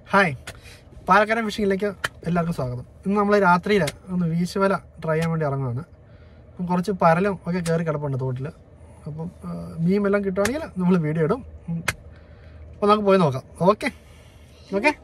Hi, പാലക്കാടൻ ഫിഷിങ്ങിലേക്ക് എല്ലാവർക്കും സ്വാഗതം. ഇന്ന് നമ്മൾ രാത്രിയിൽ ഒന്ന് വീശുവല ട്രൈ ചെയ്യാൻ വേണ്ടി ഇറങ്ങുകയാണ്. അപ്പം കുറച്ച് പരലും ഒക്കെ കയറി കിടപ്പുണ്ട് തോട്ടിൽ. അപ്പം മീൻ എല്ലാം കിട്ടുവാണെങ്കിൽ നമ്മൾ വീഡിയോ ഇടും. അപ്പോൾ നമുക്ക് പോയി നോക്കാം. Okay okay.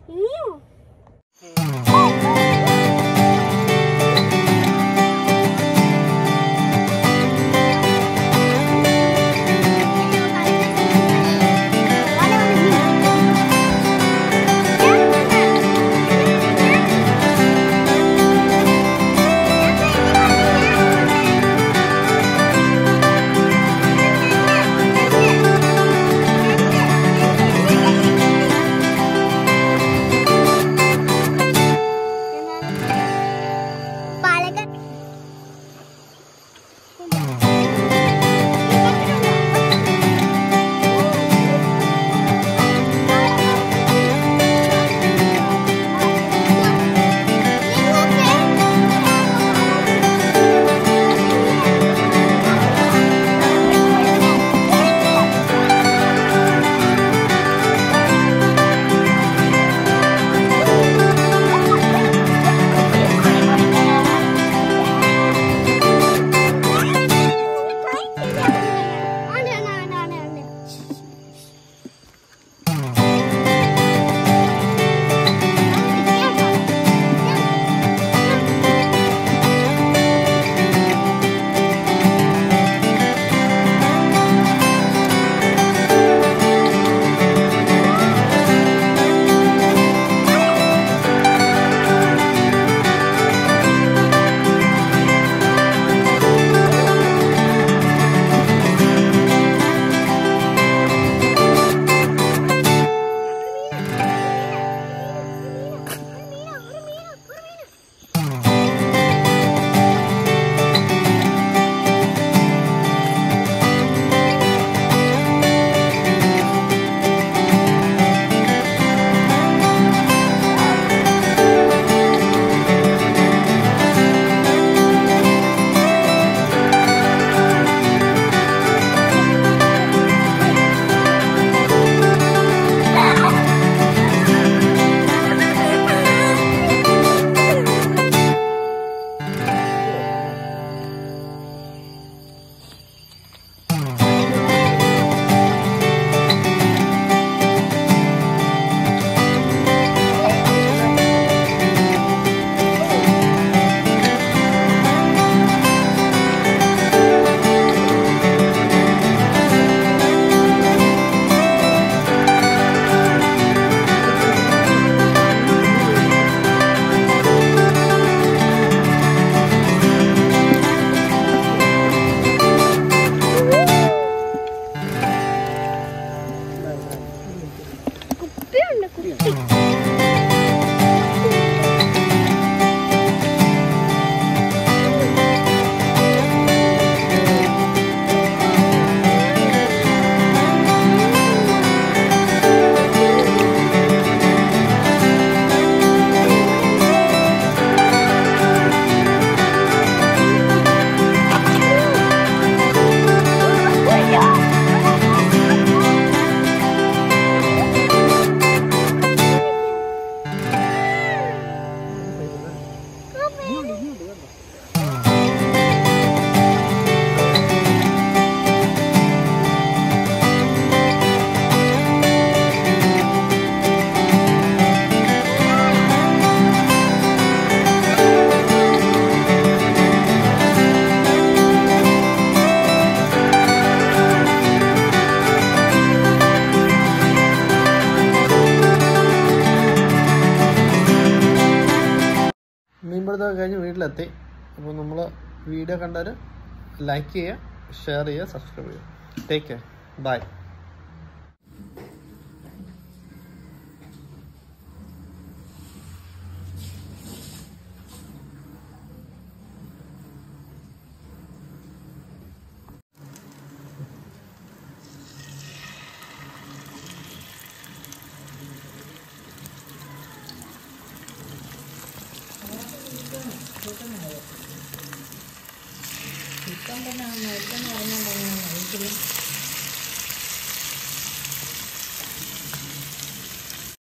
മീൻപിടുത്തമൊക്കെ കഴിഞ്ഞ് വീട്ടിലെത്തി. അപ്പോൾ നമ്മൾ വീഡിയോ കണ്ടാൽ ലൈക്ക് ചെയ്യുക, ഷെയർ ചെയ്യുക, സബ്സ്ക്രൈബ് ചെയ്യുക. Take care, bye. ഇപ്പം തന്നെ നേരത്തെ പറഞ്ഞിട്ടുണ്ടെങ്കിൽ